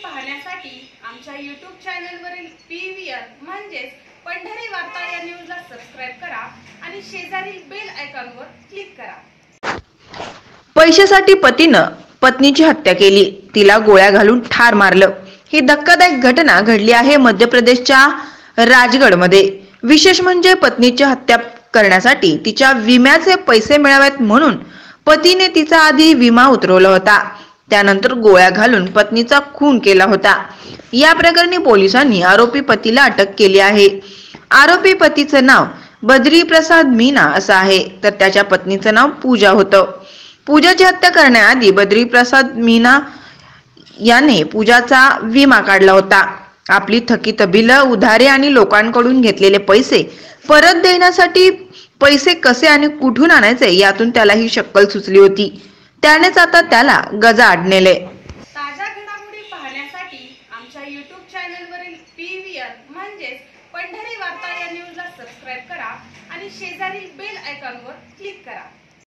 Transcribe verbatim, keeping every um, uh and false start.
पाहण्यासाठी आमच्या यूट्यूब चॅनलवरील पी व्ही आर म्हणजेच पंढरी वार्ता या न्यूजला सबस्क्राइब करा आणि शेजारील बेल आयकॉनवर क्लिक करा। पैशासाठी पतीनं पत्नीची हत्या केली, तिला गोळ्या घालून ठार मारलं। ही धक्कादायक घटना घडली आहे मध्य प्रदेशच्या राजगडमध्ये। विशेष म्हणजे पत्नीची हत्या करण्यासाठी तिच्या विम्याचे पैसे मिळावेत म्हणून पतीने तिचा आधी विमा उतरवला होता, त्यानंतर गोळ्या घालून पत्नीचा खून केला होता। या प्रकरणी पोलिसांनी आरोपी पतीला अटक केली आहे। आरोपी पतीचे नाव बद्री प्रसाद मीना असं आहे, तर त्याच्या पत्नीचं नाव पूजा होतं। पूजाची हत्या करण्याआधी बद्री प्रसाद मीना याने पूजाचा विमा काढला होता। आपली थकीत बिल, उधारे आणि लोकांकडून घेतलेले पैसे परत देण्यासाठी पैसे कसे आणि कुठून आणायचे यातून त्याला ही शक्कल सुचली होती। त्यानेच आता त्याला गजाआड नेले। ताज्या घडामोडी पाहण्यासाठी आमच्या यूट्यूब चॅनलवरील पी व्ही आर म्हणजेच पंढरी वार्ता या न्यूजला सबस्क्राइब करा आणि शेजारील बेल आयकॉनवर क्लिक करा।